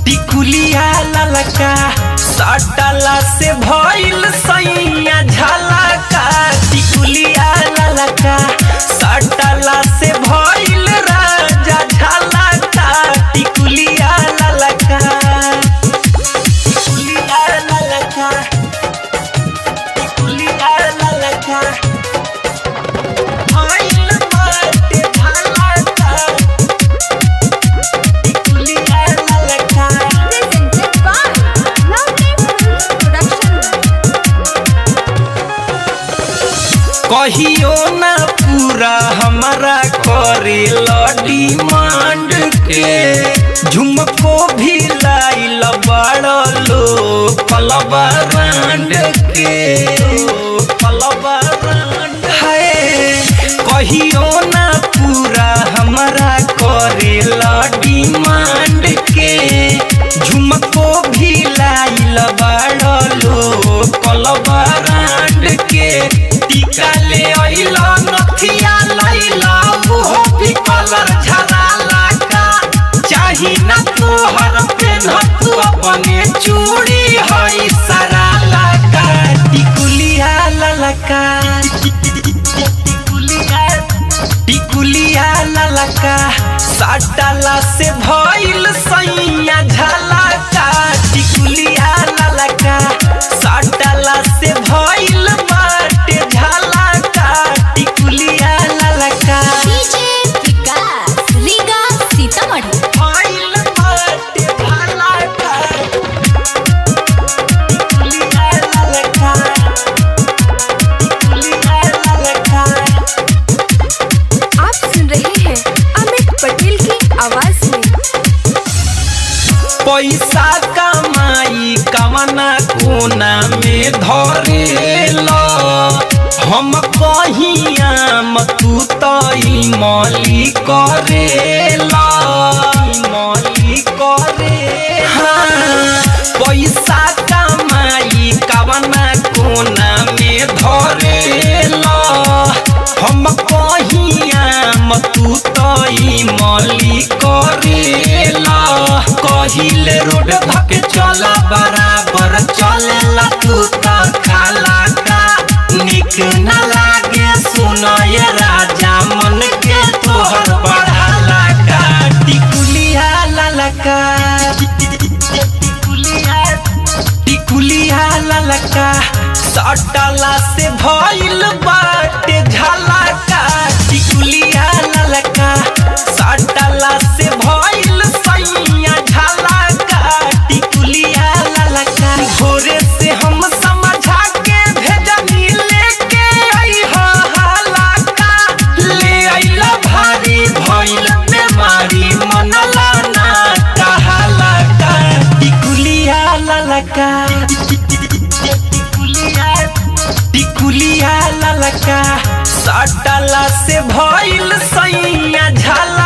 टिकुलिया ललका सटला से भइल सैया झलका। टिकुलिया ललका सटला से भइल राजा झलका। टिकुलिया ललका टिकुलिया ललका टिकुलिया ललका भइल बाटे झलका। टिकुलिया ललका Presented by Lovely Films Production. कहियो ना पूरा हमारा करे डिमांड के झुमको भी लाइल बड़ा लो पलवा ब्रांड के पलवा ब्रांड है। कहियो ना पूरा हमारा करे डिमांड के झुमको भी लाइल बड़ा लो पलवा ब्रांड के। टीका ले आइला नथिया लैला मुहो भी कलर झराला का। चाही ना तोहर पेन तू अपने चूड़ी हई सराला का। टिकुलिया ललका टिकुलिया ललका सटला से भइल सैया झलका। टिकुलिया ललका सटला से भइल बाटे झलका। टिकुलिया ललका DJ Vikas, Riga Sitamarhi. भइल बाटे झलका। टिकुलिया ललका टिकुलिया ललका। आप सुन रहे हैं अमित पटेल की आवाज में। पैसा कमाई कवना कोना में धरेला। हम कहियाम तू तई मौली करेला मौली करे। हाँ पैसा कमाई कवना कोना में धरेला। हम कहियाम तू तई मौली करेला। कहिल रोड धके चला बराबर चलेला तू त खाला का। निक न लागे सुनय राजा मन के तोहर बढ़ाला का। टिकुलिया ललका टिकुलिया ललका सटला से भइल बाटे झलका। टिकुलिया ललका सटला से भइल सैया झलका। टिकुलिया ललका भोरे से हम समझा के भेजनी लेके अइहा हलका। ले अइला भारी भइल बेमारी मनला ना कहलका। टिकुलिया ललका टिकुलिया ललका सटला से भइल सैया झलका।